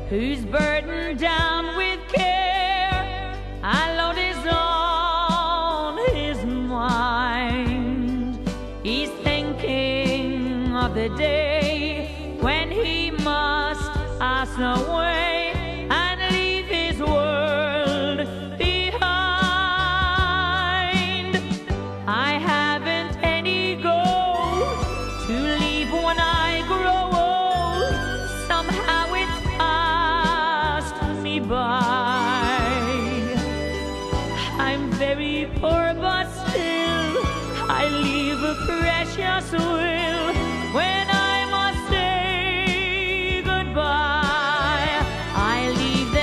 who's burdened down with care, and load is on his mind. He's thinking of the day when he must pass away and leave his world behind. I haven't any gold to leave when I grow old. Somehow it's passed me by. I'm very poor, but still I leave a precious will when I must say goodbye. I leave the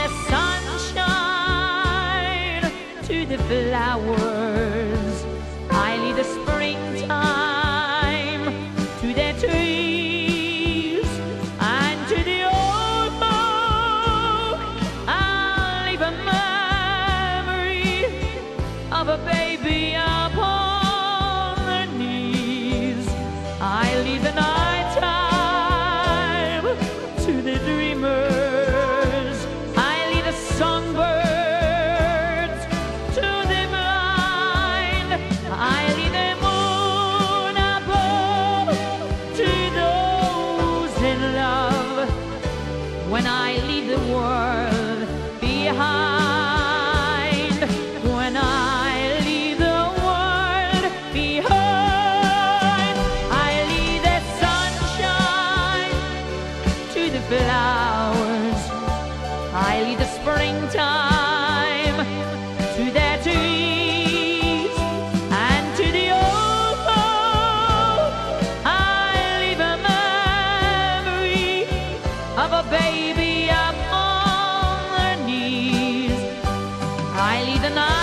sunshine to the flowers. I leave the springtime to the trees and to the old oak. I'll leave a memory of a baby upon the knees. I leave the night time to the dreamers. I leave the songbirds to the blind. I leave the moon above to those in love. When I leave the world behind, when I leave the world behind, I leave the sunshine to the flowers. I leave the springtime to the trees and to the old oak. I leave a memory of a baby upon their knees. I leave the night